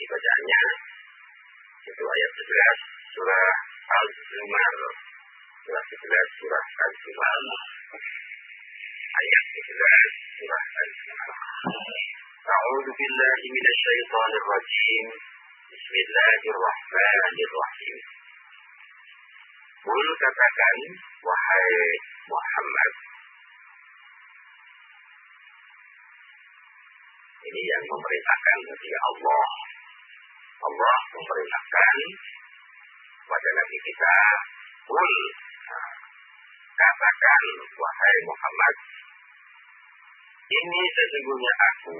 tadi bacaannya itu ayat 11 surah Al-Zumar, surah 11 surah Al-Zumar, ayat 11 surah Al-Zumar. A'udzu billahi minasyaitonir rajim. Bismillahirrahmanirrahim. Qul, katakan wahai Muhammad. Ini yang memerintahkan kepada Allah. Allah memerintahkan kepada Nabi kita, Qul, katakan wahai Muhammad, ini sesungguhnya aku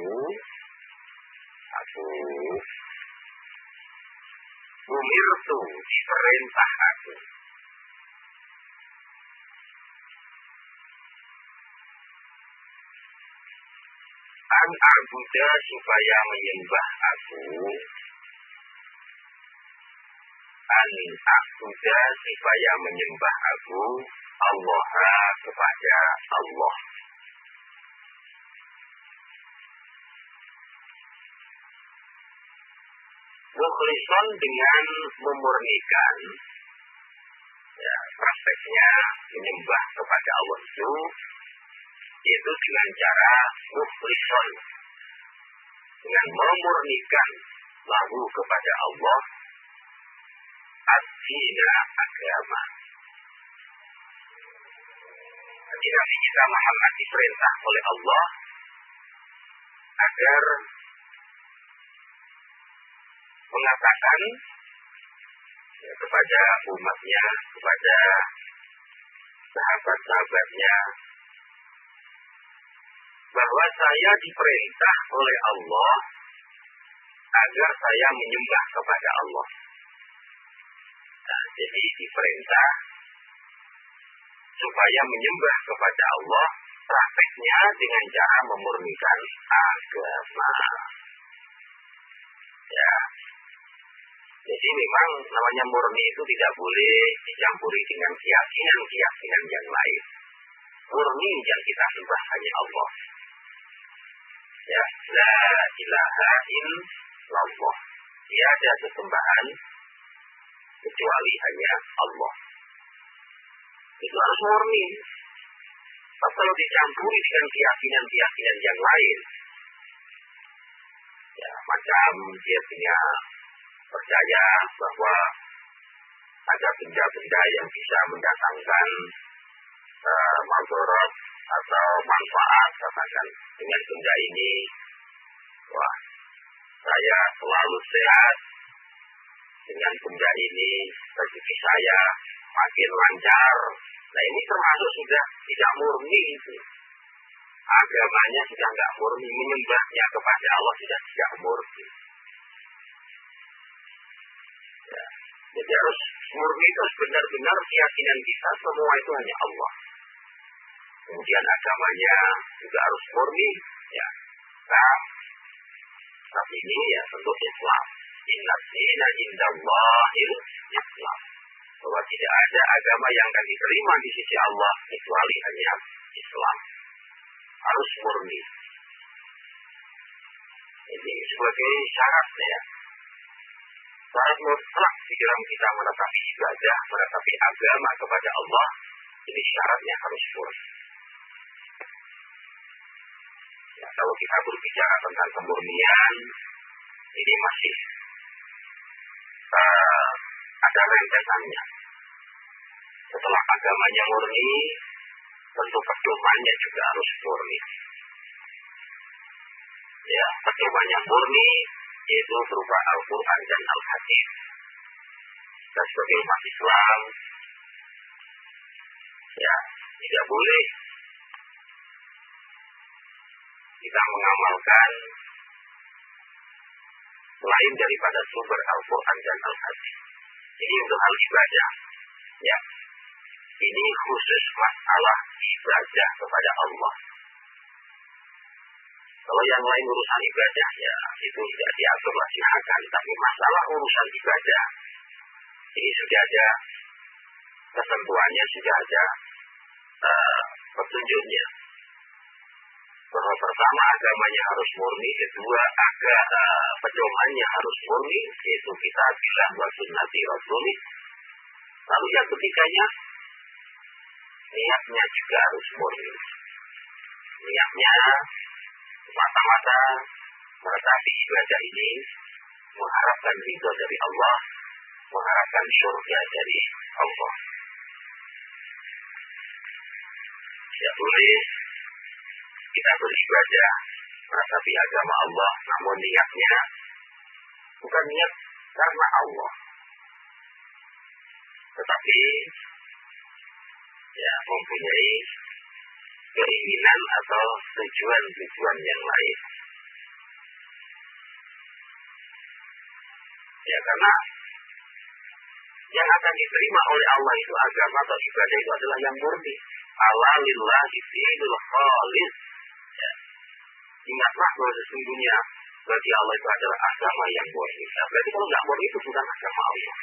umirtu, diperintah aku. An a'budu, supaya menyembah aku. An a'budu, supaya menyembah aku. Allah, kepada Allah. Mukhlishon, dengan memurnikan. Ya, prakteknya menyembah kepada Allah itu dengan cara mukhlishon, dengan memurnikan lahu kepada Allah ad-dina, agama. Jadi Nabi kita Muhammad diperintah oleh Allah agar mengatakan kepada umatnya, kepada sahabat-sahabatnya, bahwa saya diperintah oleh Allah agar saya menyembah kepada Allah. Nah, jadi diperintah supaya menyembah kepada Allah, prakteknya dengan cara memurnikan agama. Ya. Jadi memang namanya murni itu tidak boleh dicampuri dengan keyakinan yang lain. Murni yang kita sembah hanya Allah. Ya, la ilaha illallah. Tiada sesembahan kecuali hanya Allah. Itu harus murni. Kalau dicampuri dengan keyakinan yang lain, ya, macam dia punya percaya bahwa ada benda-benda yang bisa mendatangkan madharat atau manfaat, katakan dengan benda ini, wah, saya selalu sehat dengan benda ini, rezeki saya makin lancar. Nah, ini termasuk sudah tidak murni itu. Agamanya sudah tidak murni, menyembahnya kepada Allah sudah tidak murni. Ya, jadi harus murni, terus benar-benar keyakinan kita semua itu hanya Allah. Kemudian agamanya juga harus murni, ya. Nah, tapi ini ya tentu Islam. Inna dina indallahil Islam. Bahwa tidak ada agama yang akan diterima di sisi Allah kecuali hanya Islam. Harus murni. Ini sebagai syarat, ya. Syarat mutlak di dalam kita menetapi ibadah, menetapi agama kepada Allah, ini syaratnya harus murni. Ya, kalau kita berbicara tentang kemurnian, ini masih ada rentetannya. Setelah agamanya murni, tentu pedomannya juga harus murni. Ya, pedomannya murni yaitu berupa Al-Quran dan Al-Hadis. Dan sebagai umat Islam, ya, tidak boleh kita mengamalkan selain daripada sumber Al-Quran dan Al-Hadis. Ini untuk hal ibadah. Ya, ini khusus masalah ibadah kepada Allah. Kalau yang lain urusan ibadah, ya itu tidak diatur silahkan. Tapi masalah urusan ibadah, ini sudah ada ketentuannya, sudah ada petunjuknya. Bahwa pertama agamanya harus murni, kedua pedomannya harus murni, yaitu kita bilang wa sunnati rasulih. Lalu yang ketiganya, niatnya juga harus murni. Niatnya mata-mata meratapi ibadah ini mengharapkan ridho dari Allah, mengharapkan surga dari Allah. Tidak boleh kita beribadah meratapi agama Allah, namun niatnya bukan niat karena Allah, tetapi mempunyai keinginan atau tujuan-tujuan yang lain. Ya, karena yang akan diterima oleh Allah itu agama atau ibadah itu adalah yang murni. Ala lillahi dinul khalis. Ya. Ingatlah bahwa sesungguhnya bagi Allah itu adalah agama yang murni. Nah, berarti kalau nggak murni itu bukan agama Allah.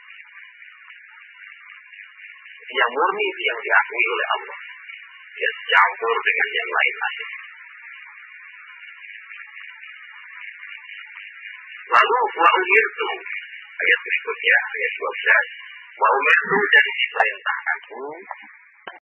Yang murni itu yang diakui oleh Allah. Dia campur dengan yang lain-lain. Lalu wa umirtu, ayat berikutnya, ayat 12. Wa umirtu, dan diperintahkanku